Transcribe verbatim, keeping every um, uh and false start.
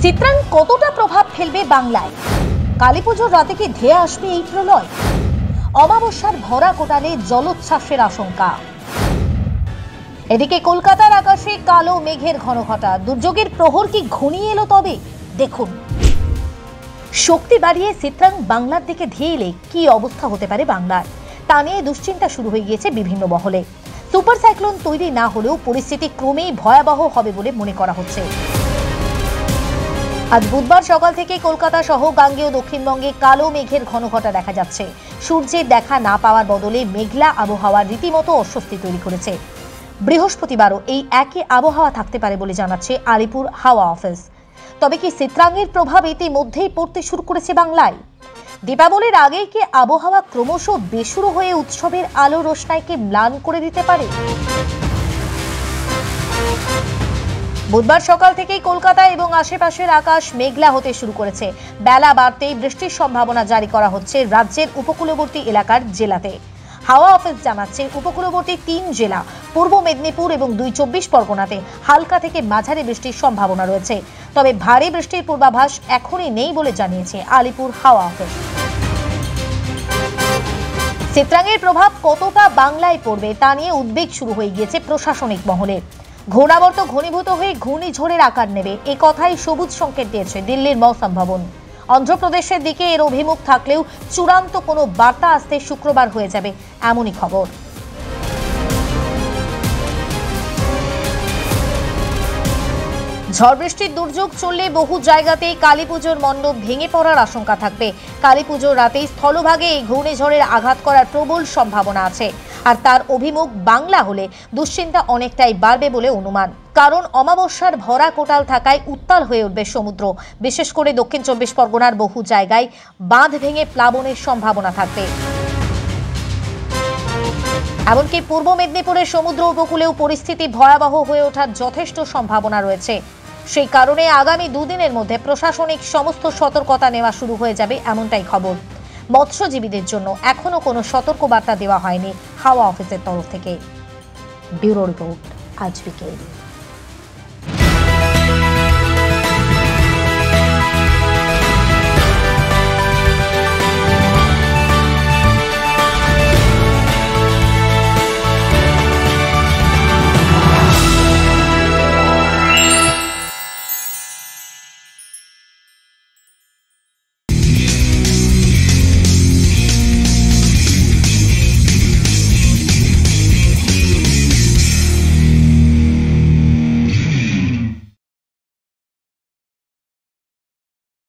চিত্রাং কতটা প্রভাব ফেলবে বাংলায়? কালীপুজোর রাতে কি ধেয়ে আসবে এই প্রলয়? অমাবস্যার ভরা কোটালে জলোচ্ছ্বাসের আশঙ্কা। এদিকে কলকাতার আকাশে কালো মেঘের ঘনঘটা। দুর্যোগের প্রহর কি ঘনিয়ে এলো? তবে দেখুন, শক্তি বাড়িয়ে চিত্রাং বাংলার দিকে ধেয়ে এলে কি অবস্থা হতে পারে বাংলার, তা নিয়ে দুশ্চিন্তা শুরু হয়ে গিয়েছে বিভিন্ন মহলে। সুপার সাইক্লোন তৈরি না হলেও পরিস্থিতি ক্রমেই ভয়াবহ হবে বলে মনে করা হচ্ছে। আজ বুধবার সকাল থেকে কলকাতা সহ গাঙ্গেয় দক্ষিণবঙ্গে কালো মেঘের ঘনঘটা দেখা যাচ্ছে। সূর্যের দেখা না পাওয়ার বদলে মেঘলা আবহাওয়া রীতিমতো অস্বস্তি তৈরি করেছে। বৃহস্পতিবারও এই একই আবহাওয়া থাকতে পারে বলে জানাচ্ছে আলিপুর হাওয়া অফিস। তবে কি চিত্রাঙ্গের প্রভাব ইতিমধ্যেই পড়তে শুরু করেছে বাংলায়? দীপাবলির আগেই কি আবহাওয়া ক্রমশ বেসুরো হয়ে উৎসবের আলো রোশনাইকে ম্লান করে দিতে পারে? বুধবার সকাল থেকেই কলকাতা এবং আশেপাশের আকাশ মেঘলা হতে শুরু করেছে। বেলা বাড়তেই বৃষ্টির সম্ভাবনা জারি করা হচ্ছে রাজ্যের উপকূলবর্তী এলাকার জেলাতে। হাওয়া অফিস জানাচ্ছে, উপকূলবর্তী তিন জেলা পূর্ব মেদিনীপুর এবং দুই চব্বিশ পরগনাতে হালকা থেকে মাঝারি বৃষ্টির সম্ভাবনা রয়েছে। তবে ভারী বৃষ্টির পূর্বাভাস এখনই নেই বলে জানিয়েছে আলিপুর হাওয়া অফিস। চিত্রাঙ্গের প্রভাব কতটা বাংলায় পড়বে তা নিয়ে উদ্বেগ শুরু হয়ে গিয়েছে প্রশাসনিক মহলে। ঘূর্ণাবর্ত ঘনীভূত হয়ে ঘূর্ণিঝড়ের আকার নেবে, এ কথাই সবুজ সংকেত দিয়েছে দিল্লির মৌসুম ভবন। অন্ধ্রপ্রদেশের দিকে এর অভিমুখ থাকলেও চূড়ান্ত কোনো বার্তা আসতে শুক্রবার হয়ে যাবে, এমনই খবর। ঝড় বৃষ্টির দুর্যোগ চললে বহু জায়গাতেই কালীপুজোর মণ্ডপ ভেঙে পড়ার আশঙ্কা থাকবে। কালীপুজোর রাতেই স্থলভাগে এই ঘূর্ণিঝড়ের আঘাত করার প্রবল সম্ভাবনা আছে। আর তার অভিমুখ বাংলা হলে দুশ্চিন্তা অনেকটাই বাড়বে বলে অনুমান। কারণ অমাবস্যার ভরা কোটাল থাকায় উত্তাল হয়ে উঠবে সমুদ্র। বিশেষ করে দক্ষিণ চব্বিশ পরগনার বহু জায়গায় বাঁধ ভেঙে প্লাবনের সম্ভাবনা থাকবে। এমনকি পূর্ব মেদিনীপুরের সমুদ্র উপকূলেও পরিস্থিতি ভয়াবহ হয়ে ওঠার যথেষ্ট সম্ভাবনা রয়েছে। সেই কারণে আগামী দুদিনের মধ্যে প্রশাসনিক সমস্ত সতর্কতা নেওয়া শুরু হয়ে যাবে, এমনটাই খবর। মৎস্যজীবীদের জন্য এখনো কোনো সতর্কবার্তা দেওয়া হয়নি হাওয়া অফিসের তরফ থেকে। ব্যুরো রিপোর্ট, আজ বিকেল।